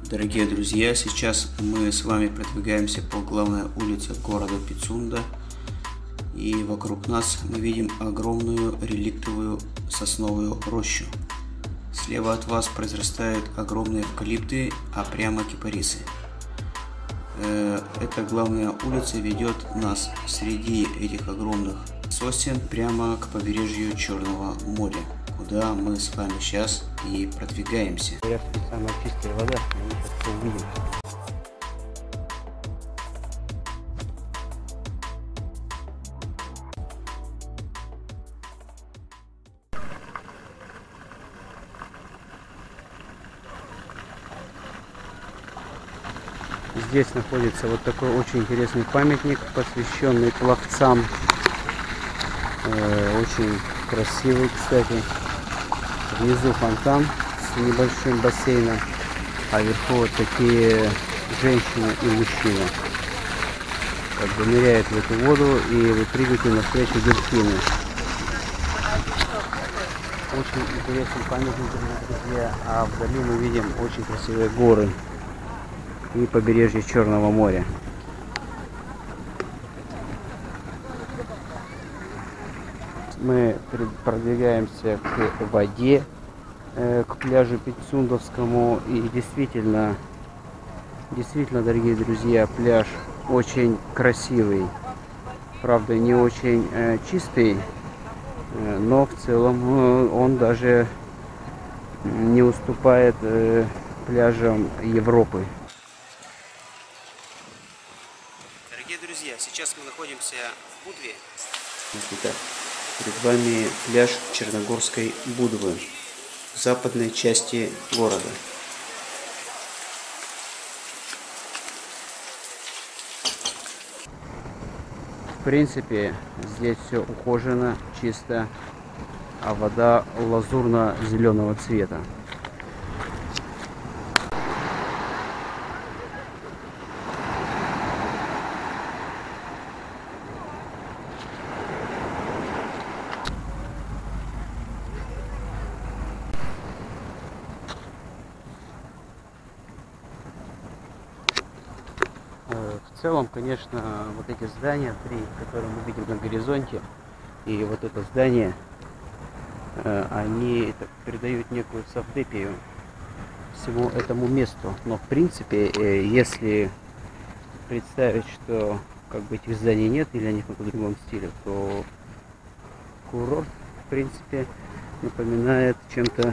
Дорогие друзья, сейчас мы с вами продвигаемся по главной улице города Пицунда, и вокруг нас мы видим огромную реликтовую сосновую рощу. Слева от вас произрастают огромные эвкалипты, а прямо кипарисы. Эта главная улица ведет нас среди этих огромных сосен прямо к побережью Черного моря, куда мы с вами сейчас и продвигаемся. Говорят, что самая чистая вода, мы это увидим. Здесь находится вот такой очень интересный памятник, посвященный пловцам. Очень красивый, кстати. Внизу фонтан с небольшим бассейном, а вверху вот такие женщины и мужчины. Как бы ныряют в эту воду и выпрыгивают навстречу дельфины. Очень интересный памятник, друзья. А вдали мы видим очень красивые горы и побережье Черного моря. Мы продвигаемся к воде, к пляжу Пицундовскому, и действительно, дорогие друзья, пляж очень красивый, правда не очень чистый, но в целом он даже не уступает пляжам Европы. Дорогие друзья, сейчас мы находимся в Будве. Итак, перед вами пляж Черногорской Будвы в западной части города. В принципе, здесь все ухожено, чисто, а вода лазурно-зеленого цвета. В целом, конечно, вот эти здания, три, которые мы видим на горизонте, и вот это здание, они придают некую савдепию всему этому месту. Но в принципе, если представить, что как бы этих зданий нет или они в каком-то другом стиле, то курорт, в принципе, напоминает чем-то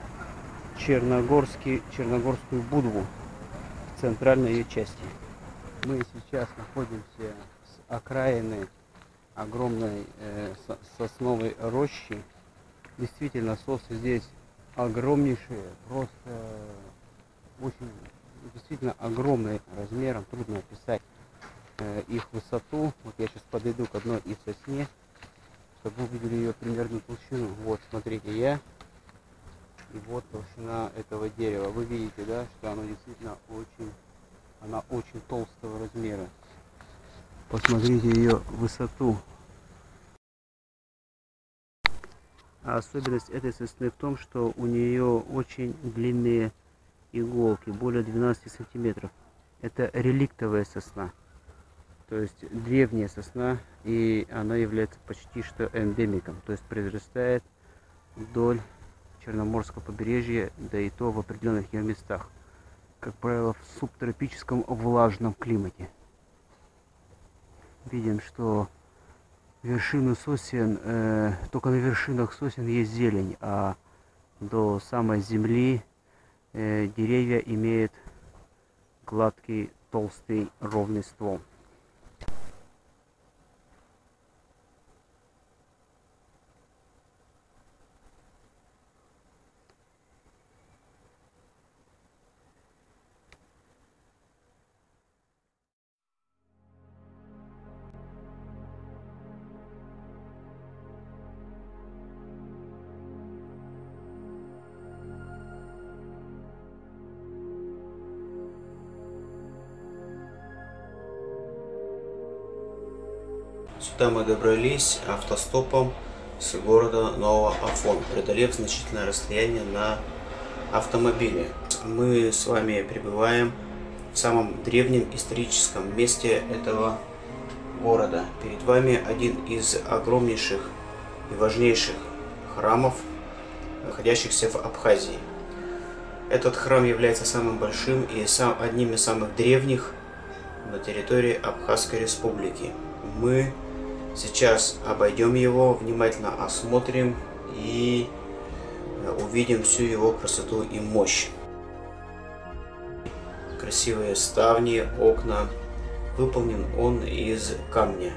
Черногорскую Будву в центральной ее части. Мы сейчас находимся с окраины огромной сосновой рощи. Действительно, сосны здесь огромнейшие, просто очень, действительно огромные размером, трудно описать их высоту. Вот я сейчас подойду к одной из сосне, чтобы вы увидели ее примерную толщину. Вот, смотрите, и вот толщина этого дерева. Вы видите, да, что оно действительно она очень толстого размера. Посмотрите ее высоту. А особенность этой сосны в том, что у нее очень длинные иголки, более 12 сантиметров. Это реликтовая сосна, то есть древняя сосна, и она является почти что эндемиком, то есть произрастает вдоль Черноморского побережья, да и то в определенных ее местах. Как правило, в субтропическом влажном климате. Видим, что вершины сосен, только на вершинах сосен есть зелень, а до самой земли деревья имеют гладкий, толстый, ровный ствол. Сюда мы добрались автостопом с города Нового Афон, преодолев значительное расстояние на автомобили. Мы с вами пребываем в самом древнем историческом месте этого города. Перед вами один из огромнейших и важнейших храмов, находящихся в Абхазии. Этот храм является самым большим и одним из самых древних на территории Абхазской республики. Мы сейчас обойдем его, внимательно осмотрим и увидим всю его красоту и мощь. Красивые ставни, окна. Выполнен он из камня.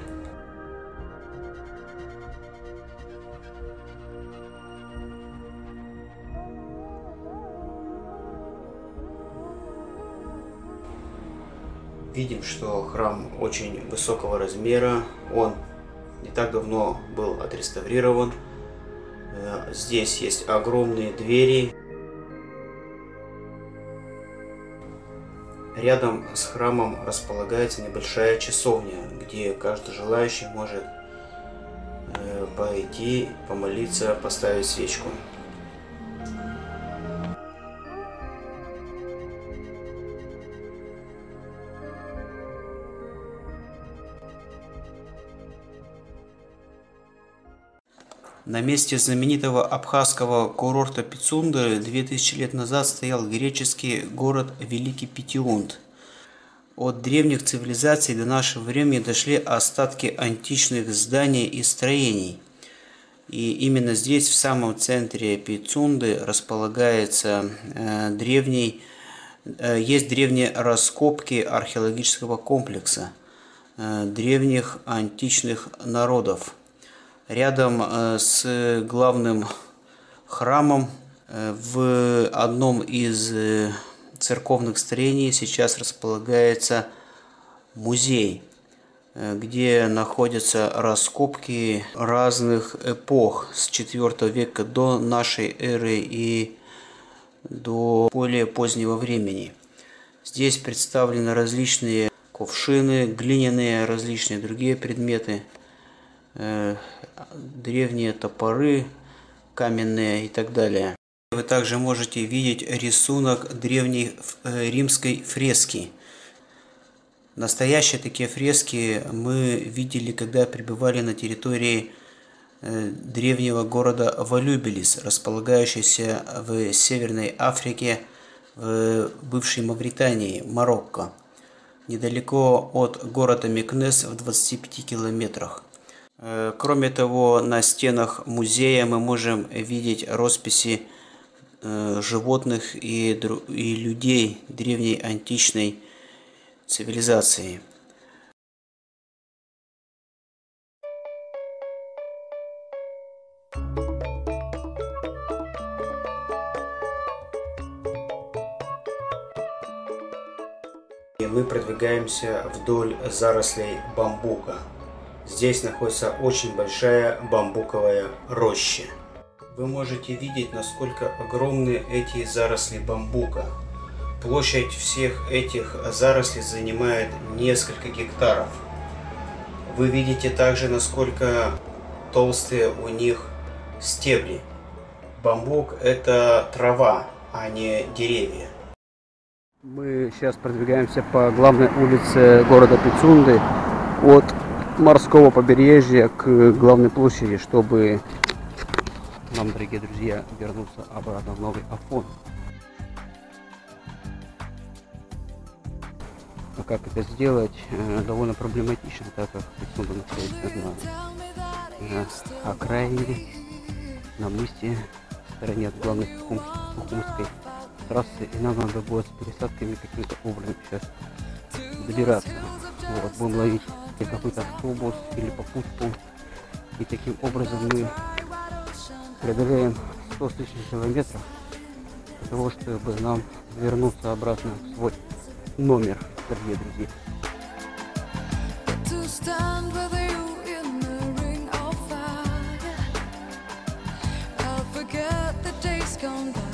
Видим, что храм очень высокого размера. Он не так давно был отреставрирован. Здесь есть огромные двери. Рядом с храмом располагается небольшая часовня, где каждый желающий может пойти, помолиться, поставить свечку. На месте знаменитого абхазского курорта Пицунда 2000 лет назад стоял греческий город Великий Питиунд. От древних цивилизаций до нашего времени дошли остатки античных зданий и строений. И именно здесь, в самом центре Пицунды, располагается есть древние раскопки археологического комплекса древних античных народов. Рядом с главным храмом в одном из церковных строений сейчас располагается музей, где находятся раскопки разных эпох с IV века до нашей эры и до более позднего времени. Здесь представлены различные кувшины, глиняные, различные другие предметы, древние топоры, каменные и так далее. Вы также можете видеть рисунок древней римской фрески. Настоящие такие фрески мы видели, когда пребывали на территории древнего города Волюбилис, располагающийся в Северной Африке, в бывшей Мавритании, Марокко, недалеко от города Мекнес в 25 километрах. Кроме того, на стенах музея мы можем видеть росписи животных и людей древней античной цивилизации. И мы продвигаемся вдоль зарослей бамбука. Здесь находится очень большая бамбуковая роща. Вы можете видеть, насколько огромны эти заросли бамбука. Площадь всех этих зарослей занимает несколько гектаров. Вы видите также, насколько толстые у них стебли. Бамбук – это трава, а не деревья. Мы сейчас продвигаемся по главной улице города Пицунды от морского побережья к главной площади, чтобы нам, дорогие друзья, вернуться обратно в Новый Афон. А как это сделать, довольно проблематично, так как Пицунда находится на окраине, на мысе, в стороне от главной Сухумской трассы, и нам надо будет с пересадками каким-то образом сейчас добираться. Вот, будем ловить какой-то автобус или попутку, и таким образом мы преодолеем 100 с лишним километров для того, чтобы нам вернуться обратно в свой номер, дорогие друзья. Gone by.